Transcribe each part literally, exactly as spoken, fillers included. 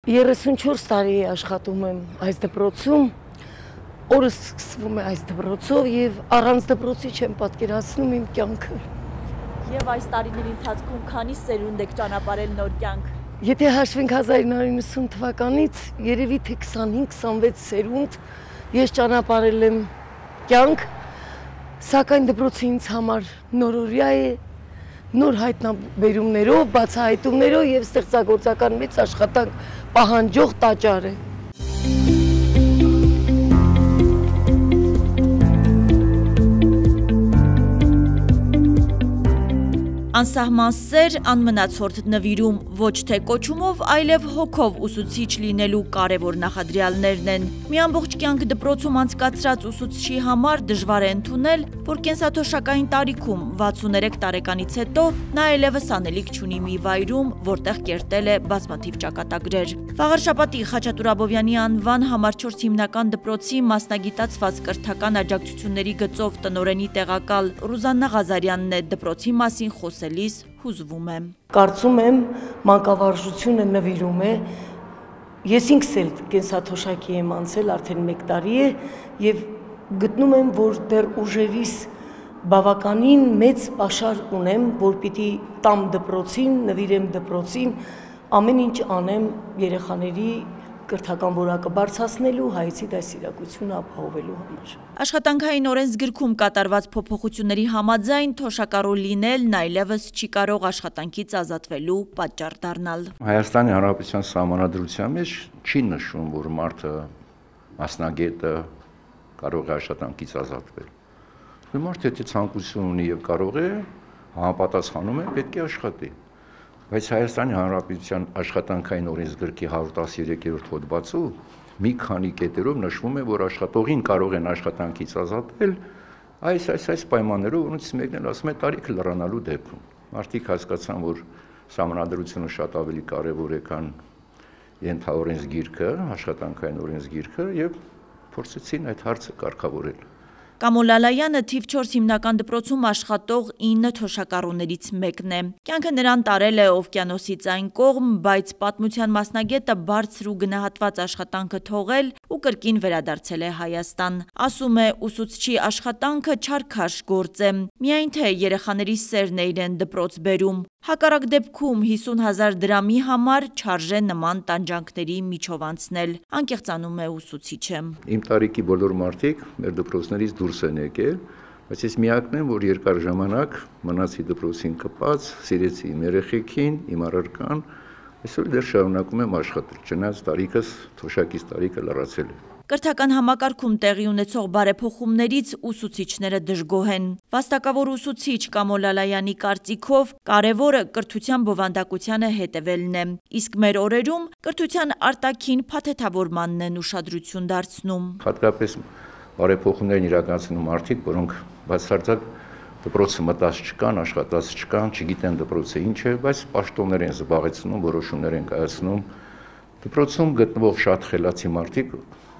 երեսունչորս տարի աշխատում եմ այս դպրոցում, օրս սկսվում է այս դպրոցով եւ առանց դպրոցի չեմ պատկերացնում իմ կյանքը։ Եվ այս տարիների ընթացքում քանի սերունդ եք ճանապարհել նոր կյանք։ Եթե հաշվենք հազար նորը իննսուն թվականից, երևի թե քսանհինգ քսանվեց սերունդ ես ճանապարհել եմ կյանք, սակայն դպրոցը ինձ համար նորօրյա է, նոր հայտնաբերումներով, բացահայտումներով եւ ստեղծագործական մեծ աշխատանք պահանջող տաճար է։ Անսահման սեր, անմնացորդ նվիրում, ոչ թե կոչումով, այլև հոգով ուսուցիչ լինելու կարևոր նախադրյալներն են։ Մի ամբողջ կյանք դպրոցում անցկացրած ուսուցչի համար դժվար է ընդունել, որ կենսաթոշակային տարիքում վաթսուներեք տարեկանից հետո նա այլևս անելիք չունի մի վայրում, որտեղ կերտել է բազմաթիվ ճակատագրեր։ Վաղարշապատի Խաչատուր Աբովյանի անվան համար չորս հիմնական դպրոցի մասնագիտացված կրթական աջակցությունների գծով տնօրենի տեղակալ Ռուզաննա Ղազարյանն է դպրոցի մասին խոսելիս հուզվում է։ Կարծում եմ մանկավարժությունը նվիրում է, ես ինքս էլ կենսաթոշակի եմ անցել արդեն մեկ տարի է եւ գտնում եմ, որ դեռ ուժերիս բավականին մեծ պաշար ունեմ, որ պիտի տամ դպրոցին, նվիրեմ դպրոցին, ամեն ինչ անեմ երեխաների կրթական որակը բարձրացնելու, հայցի դասիրակությունը ապահովելու համար։ Աշխատանքային օրենսգրքում կատարված փոփոխությունների համաձայն թոշակառու լինելն այլևս չի կարող աշխատանքից ազատվելու պատճառ դառնալ։ Հայաստանի Հանրապետության Սահմանադրության մեջ չի նշվում, որ մարդը մասնագետը կարող է աշխատանքից ազատվել։ Մարդը եթե ցանկություն ունի եւ կարող է, համապատասխանում է, պետք է աշխատի։ Բայց Հայաստանի Հանրապետության աշխատանքային օրենսգրքի հարյուր տասներկերորդ հոդվածում մի քանի կետերով նշվում է, որ աշխատողին կարող են աշխատանքից ազատվել այս այս այս պայմաններով, որոնցից մեկն էլ ասում է տարիքը լրանալու դեպքում։ Մարդիկ հասկացան, որ Սահմանադրությունը շատ ավելի կարևոր է, քան ենթաօրենսգիրքը, աշխատանքային օրենսգիրքը եւ փորձեցին այդ հարցը կարգավորել։ Կամոլ Ալայանը թիվ չորս հիմնական դպրոցում աշխատող ինը թոշակառուներից մեկն է։ Կյանքը նրան տարել է օվկիանոսից այն կողմ, բայց պատմության մասնագետը բարձր ու գնահատված աշխատանքը թողել ու կրկին վերադարձել է Հայաստան։ Ասում է, ուսուցչի աշխատանքը չարքաշ գործ է, միայն թե երեխաների սերն է իրեն դպրոց բերում։ Հակառակ դեպքում հիսուն հազար դրամի համար չարժե նման տանջանքների միջով անցնել, անկեղծանում է ուսուցիչը։ Իմ տարիքի բոլոր մարդիկ մեր դպրոցներից դուրս են եկել, բայց ես միակն եմ, որ երկար ժամանակ մնացի դպրոցին կպած, սիրեցի իմ երեխեքին, իմ առարկան, այսօր դեռ շարունակում եմ աշխատել, չնայած տարիքս, թոշակից տարիքը լրացել է։ Կրթական համակարգում տեղի ունեցող բարեփոխումներից ուսուցիչները դժգոհ են։ Վաստակավոր ուսուցիչ Կամոլ Ալայանի կարծիքով կարևորը կրթության բովանդակությանը հետևելն է, իսկ մեր օրերում կրթության արտաքին փաթեթավորմանն են ուշադրություն դարձնում։ Հատկապես բարեփոխումներն իրականացնում մարդիկ, որոնք բացարձակ դպրոցը մտած չկան, աշխատած չկան, չգիտեն դպրոցը ինչ է, բայց պաշտոններ են զբաղեցնում, որոշումներ են կայացնում։ Դպրոցում գտնվող շատ խելացի մարդիկ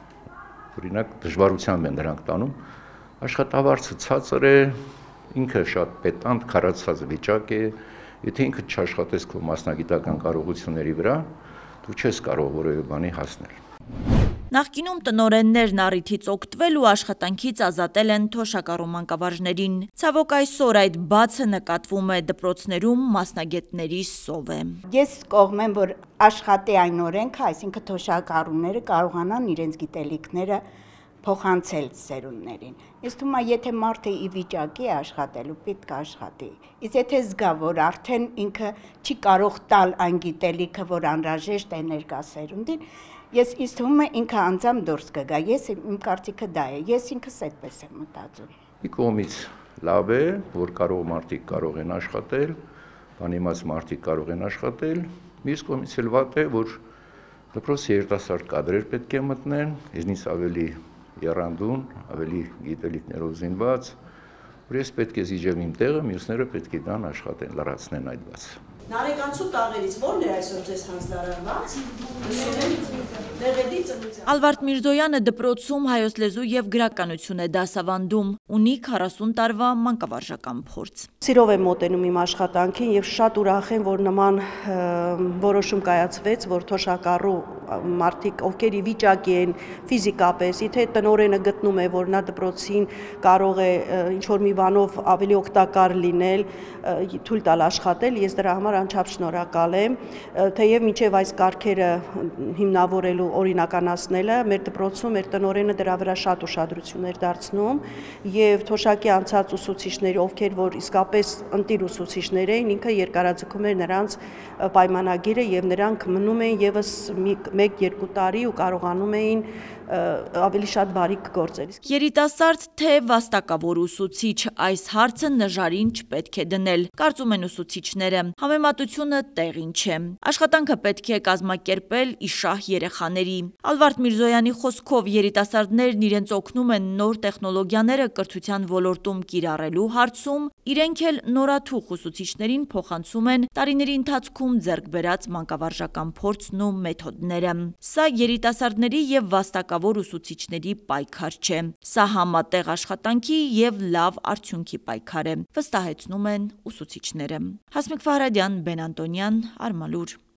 օրինակ դժվարությամբ են դրանք տանում, աշխատավարձը ցածր է, ինքը շատ պետանտ, քարացած վիճակ է, եթե ինքը չաշխատես քո մասնագիտական կարողությունների վրա, դու չես կարող որևէ բանի հասնել։ Նախկինում տնօրեններն առիթից օգտվել ու աշխատանքից ազատել են թոշակառու մանկավարժներին։ Ցավոք այսօր այդ բացը նկատվում է դպրոցներում մասնագետների սով է։ Ես կողմ եմ, որ աշխատի այն օրենքը, այսինքն թոշակառուները կարողանան իրենց գիտելիքները փոխանցել սերունդներին։ Ես թվում է, եթե մարդը ի վիճակի է աշխատելու, պետք է աշխատի։ Իսկ եթե զգա, որ արդեն ինքը չի կարող տալ այն գիտելիքը, որ անհրաժեշտ է ներկա սերունդին, ես ինձ թվում է ինքը անձամբ դուրս կգա, ես իմ կարծիքը դա է, ես ինքս այդպես եմ մտածում։ Մի կողմից լավ է, որ կարող մարդիկ կարող են աշխատել, բանիմաց մարդիկ կարող են աշխատել, մյուս կողմից էլ վատ է, որ դպրոցի երիտասարդ կադրեր պետք է մտնեն, ինձնից ավելի եռանդուն, ավելի գիտելիքներով զինված, որ ես պետք է զիջեմ իմ տեղը, մյուսները պետք է դան աշխատեն, լրացնեն այդ բացը։ Նարեկանցու տաղերից ո՞րն է այսօր ձեզ հանձնարարված։ Ալվարդ Միրզոյանը դպրոցում հայոց լեզու եւ գրականություն է դասավանդում, ունի քառասուն տարվա մանկավարժական փորձ։ Սիրով եմ մոտենում իմ աշխատանքին եւ շատ ուրախ եմ, որ նման որոշում կայացվեց, որ թոշակառու մարդիկ, ովքեր ի վիճակի են ֆիզիկապես, եթե տնօրենը գտնում է, որ նա դպրոցին կարող է ինչ-որ մի բանով ավելի օգտակար լինել, թույլ տալ աշխատել, ես դրա համար անչափ շնորհակալ եմ, թեև մինչև այս կարգերը հիմնավորելու օրինականացնելը մեր դպրոցում մեր տնօրենը դրա վրա շատ ուշադրություն էր դարձնում եւ թոշակի անցած ուսուցիչները, ովքեր որ իսկապես ընտիր ուսուցիչներ էին, ինքը երկարաձգում էր նրանց պայմանագիրը եւ նրանք մնում էին եւս մեկ-երկու տարի ու կարողանում էին ավելի շատ բարիք գործել։ Երիտասարդ թե վաստակավոր ուսուցիչ, այս հարցը նժարին չպետք է դնել, կարծում են ուսուցիչները, համեմատությունը տեղին չէ։ Աշխատանքը պետք է կազմակերպել իշահ երեխաների։ Ալվարդ Միրզոյանի խոսքով երիտասարդներն իրենց օգնում են նոր տեխնոլոգիաները կրթության ոլորտում կիրառելու հարցում, իրենք էլ նորաթուխ ուսուցիչներին փոխանցում են տարիների ընթացքում ձեռք բերած մանկավարժական փորձն ու մեթոդները։ Սա երիտասարդների եւ վաստակավոր ուսուցիչների պայքար չէ։ Սա համատեղ աշխատանքի եւ լավ արդյունքի պայքար է, վստահեցնում են ուսուցիչները։ Հասմիկ Ֆահրադյան, Բեն Անտոնյան, Արմալուր։